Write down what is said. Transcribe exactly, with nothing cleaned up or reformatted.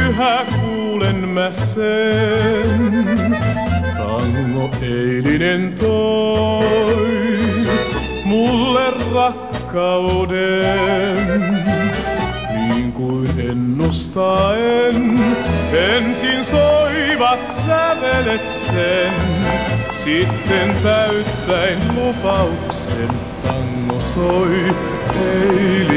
yhä kuulen mä sen. Tango eilinen toi mulle rakkauden. Niin kuin ennustaen ensin soivat sävelet sen. Sitten täyttäen lupauksen tango soi eilinen.